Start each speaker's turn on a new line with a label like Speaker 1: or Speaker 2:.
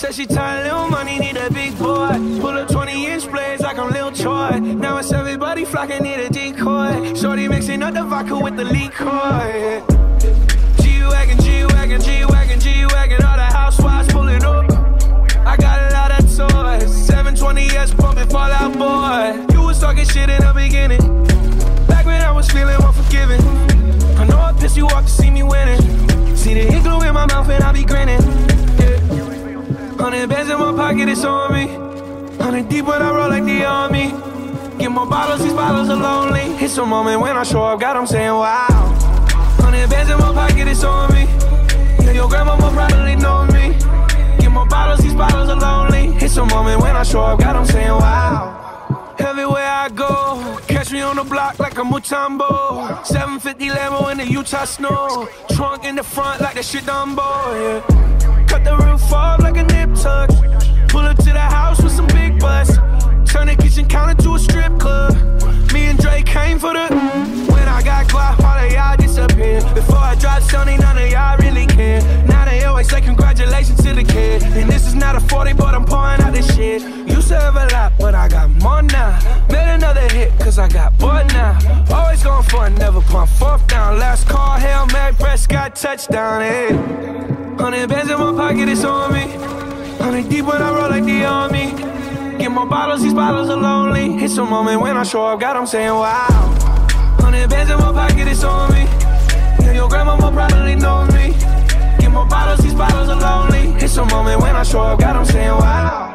Speaker 1: Said she tired, little money, need a big boy. Pull up 20-inch blades like I'm Lil Troy. Now it's everybody flocking, need a decoy. Shorty mixing up the vodka with the liquor. G-Wagon, G-Wagon, G-Wagon, G-Wagon. All the housewives pulling up. I got a lot of toys. 720S pumping Fall Out Boy. You was talking shit in the beginning. Back when I was feeling unforgiving. I know I pissed you off to see me winning. See the igloo in my mouth and I be grinning. 100 bands in my pocket, it's on me. 100 deep when I roll like the army. Get more bottles, these bottles are lonely. It's a moment when I show up, God, I'm saying wow. 100 bands in my pocket, it's on me. Yeah, your grandma will probably know me. Get more bottles, these bottles are lonely. It's a moment when I show up, God, I'm saying wow. Everywhere I go, catch me on the block like a Mutombo. 750 Lambo in the Utah snow. Trunk in the front like a shit Dumbo, yeah. Cut the roof off like a nip tuck. Pull up to the house with some big butts. Turn the kitchen counter to a strip club. Me and Drake came for the. When I got Glock, all of y'all disappear. Before I dropped Sony, none of y'all really care. Now they always say congratulations to the kid. And this is not a 40, but I'm pouring out this shit. Used to have a lot, but I got more now. Made another hit, cause I got bored now. Always going for it, never pump fourth down. Last call, Hail Mary, Prescott, touchdown, hey. 100 bands in my pocket, it's on me. 100 deep when I roll like the army. Get more bottles, these bottles are lonely. It's a moment when I show up, God, I'm saying wow. 100 bands in my pocket, it's on me. Yeah, your grandma will probably know me. Get more bottles, these bottles are lonely. It's a moment when I show up, God, I'm saying wow.